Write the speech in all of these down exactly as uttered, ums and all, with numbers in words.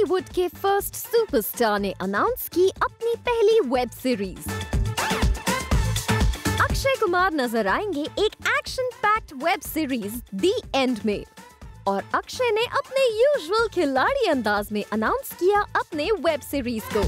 बॉलीवुड के first superstar ने announce की अपनी पहली वेब सीरीज। अक्षय कुमार नजर आएंगे एक action packed web series the end में, और अक्षय ने अपने यूजुअल खिलाड़ी अंदाज में अनाउंस किया अपने वेब सीरीज को।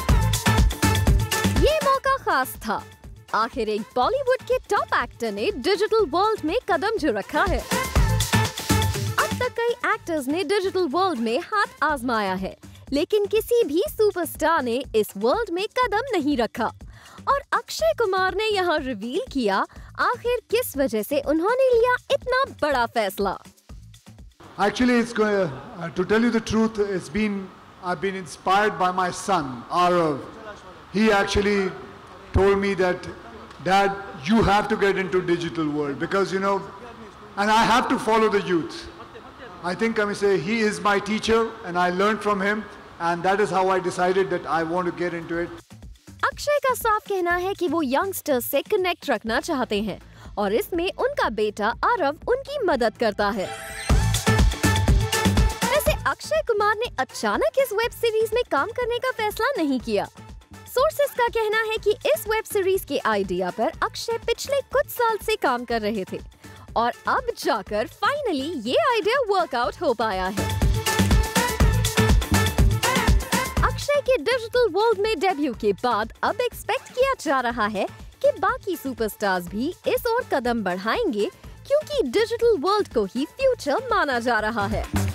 ये मौका खास था, आखिर एक बॉलीवुड के टॉप एक्टर ने डिजिटल वर्ल्ड में कदम जो रखा है। अब तक कई एक्टर्स ने डिजिटल वर्ल्ड में हाथ आजमाया है, लेकिन किसी भी सुपरस्टार ने इस वर्ल्ड में कदम नहीं रखा, और अक्षय कुमार ने यहाँ रिवील किया आखिर किस वजह से उन्होंने लिया इतना बड़ा फैसला। Actually, it's going to, uh, to tell you the truth, it's been I've been inspired by my son Arav. He actually told me that, Dad, you have to get into digital world because you know, and I have to follow the youth. I think I may say he is my teacher, and I learned from him, and that is how I decided that I want to get into it. Akshay का साफ कहना है कि वो youngsters से connect रखना चाहते हैं, और इसमें उनका बेटा आरव उनकी मदद करता है। वैसे अक्षय कुमार ने अचानक इस वेब सीरीज में काम करने का फैसला नहीं किया। सोर्सेस का कहना है कि इस वेब सीरीज के आइडिया पर अक्षय पिछले कुछ साल से काम कर रहे थे, और अब जाकर फाइनली ये आइडिया वर्कआउट हो पाया है। अक्षय के डिजिटल वर्ल्ड में डेब्यू के बाद अब एक्सपेक्ट किया जा रहा है कि बाकी सुपरस्टार्स भी इस ओर कदम बढ़ाएंगे, क्योंकि डिजिटल वर्ल्ड को ही फ्यूचर माना जा रहा है।